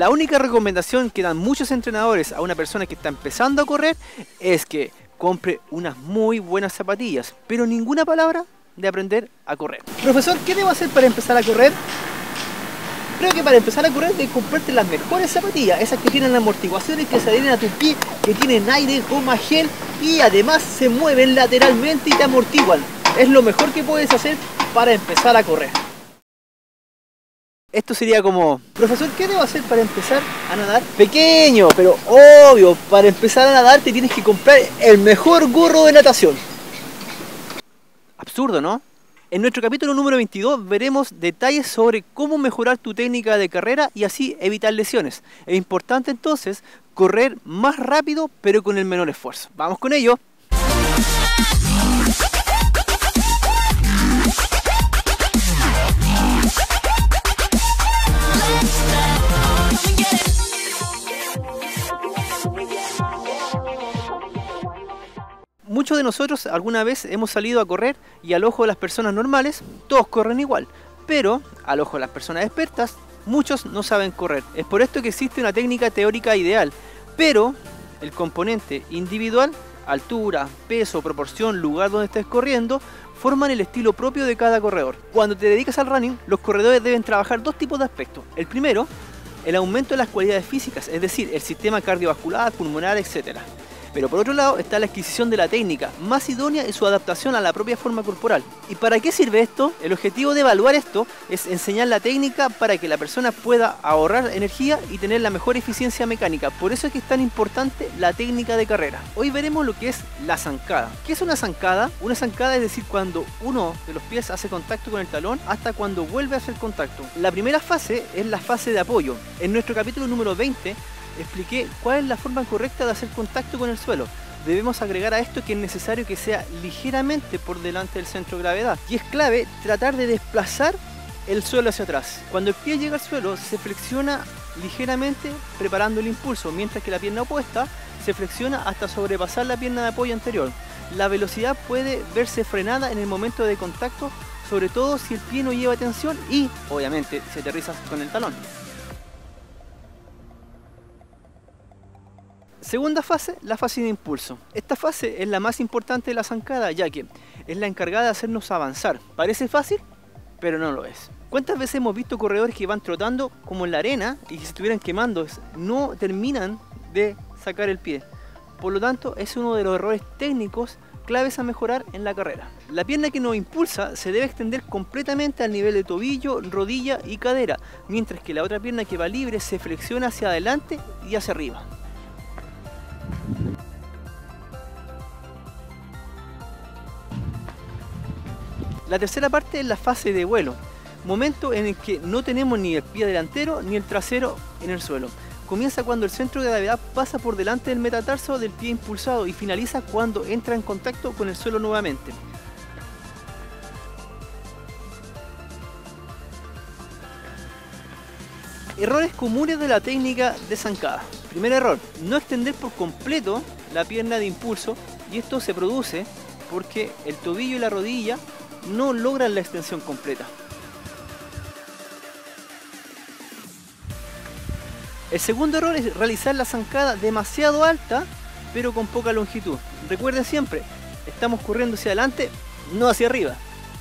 La única recomendación que dan muchos entrenadores a una persona que está empezando a correr es que compre unas muy buenas zapatillas, pero ninguna palabra de aprender a correr. Profesor, ¿qué debo hacer para empezar a correr? Creo que para empezar a correr debes comprarte las mejores zapatillas, esas que tienen amortiguaciones, que se adhieren a tu pie, que tienen aire, goma, gel y además se mueven lateralmente y te amortiguan. Es lo mejor que puedes hacer para empezar a correr. Esto sería como, profesor, ¿qué debo hacer para empezar a nadar? Pequeño, pero obvio, para empezar a nadar te tienes que comprar el mejor gorro de natación. Absurdo, ¿no? En nuestro capítulo número 22 veremos detalles sobre cómo mejorar tu técnica de carrera y así evitar lesiones. Es importante entonces correr más rápido pero con el menor esfuerzo. ¡Vamos con ello! Muchos de nosotros alguna vez hemos salido a correr y al ojo de las personas normales todos corren igual, pero al ojo de las personas expertas muchos no saben correr. Es por esto que existe una técnica teórica ideal, pero el componente individual, altura, peso, proporción, lugar donde estés corriendo, forman el estilo propio de cada corredor. Cuando te dedicas al running, los corredores deben trabajar dos tipos de aspectos. El primero, el aumento de las cualidades físicas, es decir, el sistema cardiovascular, pulmonar, etc. Pero por otro lado está la adquisición de la técnica más idónea y su adaptación a la propia forma corporal. ¿Y para qué sirve esto? El objetivo de evaluar esto es enseñar la técnica para que la persona pueda ahorrar energía y tener la mejor eficiencia mecánica. Por eso es que es tan importante la técnica de carrera. Hoy veremos lo que es la zancada. ¿Qué es una zancada? Una zancada es decir cuando uno de los pies hace contacto con el talón hasta cuando vuelve a hacer contacto. La primera fase es la fase de apoyo. En nuestro capítulo número 20 expliqué cuál es la forma correcta de hacer contacto con el suelo. Debemos agregar a esto que es necesario que sea ligeramente por delante del centro de gravedad. Y es clave tratar de desplazar el suelo hacia atrás. Cuando el pie llega al suelo se flexiona ligeramente preparando el impulso, mientras que la pierna opuesta se flexiona hasta sobrepasar la pierna de apoyo anterior. La velocidad puede verse frenada en el momento de contacto, sobre todo si el pie no lleva tensión y, obviamente, si aterrizas con el talón. Segunda fase, la fase de impulso. Esta fase es la más importante de la zancada, ya que es la encargada de hacernos avanzar. Parece fácil, pero no lo es. ¿Cuántas veces hemos visto corredores que van trotando como en la arena y que se estuvieran quemando? No terminan de sacar el pie. Por lo tanto, es uno de los errores técnicos claves a mejorar en la carrera. La pierna que nos impulsa se debe extender completamente al nivel de tobillo, rodilla y cadera, mientras que la otra pierna que va libre se flexiona hacia adelante y hacia arriba. La tercera parte es la fase de vuelo, momento en el que no tenemos ni el pie delantero ni el trasero en el suelo. Comienza cuando el centro de gravedad pasa por delante del metatarso del pie impulsado y finaliza cuando entra en contacto con el suelo nuevamente. Errores comunes de la técnica de zancada. Primer error, no extender por completo la pierna de impulso, y esto se produce porque el tobillo y la rodilla no logran la extensión completa. El segundo error es realizar la zancada demasiado alta pero con poca longitud. Recuerden siempre, estamos corriendo hacia adelante, no hacia arriba.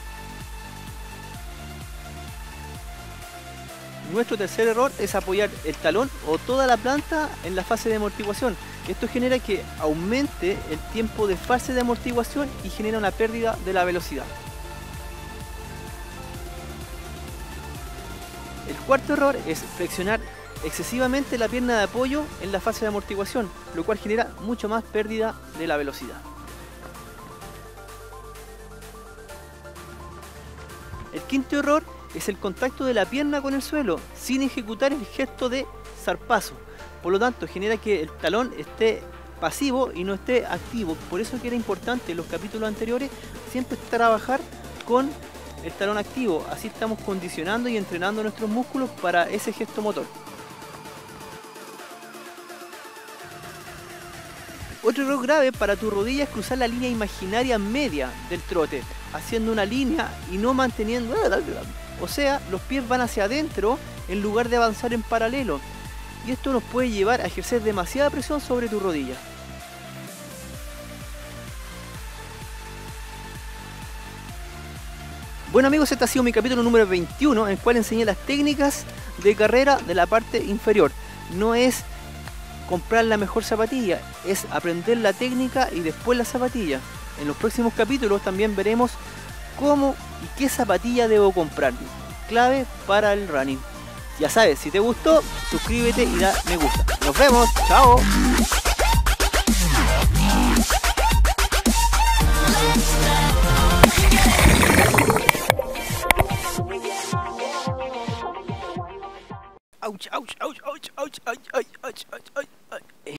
Nuestro tercer error es apoyar el talón o toda la planta en la fase de amortiguación. Esto genera que aumente el tiempo de fase de amortiguación y genera una pérdida de la velocidad. El cuarto error es flexionar excesivamente la pierna de apoyo en la fase de amortiguación, lo cual genera mucho más pérdida de la velocidad. El quinto error es el contacto de la pierna con el suelo sin ejecutar el gesto de zarpazo. Por lo tanto, genera que el talón esté pasivo y no esté activo. Por eso que era importante en los capítulos anteriores siempre trabajar con el talón activo. Así estamos condicionando y entrenando nuestros músculos para ese gesto motor. Otro error grave para tu rodilla es cruzar la línea imaginaria media del trote, haciendo una línea y no manteniendo. O sea, los pies van hacia adentro en lugar de avanzar en paralelo. y esto nos puede llevar a ejercer demasiada presión sobre tu rodilla. Bueno amigos, este ha sido mi capítulo número 21, en el cual enseñé las técnicas de carrera de la parte inferior. No es comprar la mejor zapatilla, es aprender la técnica y después la zapatilla. En los próximos capítulos también veremos cómo y qué zapatilla debo comprar. Clave para el running. Ya sabes, si te gustó, suscríbete y da me gusta. Nos vemos, chao.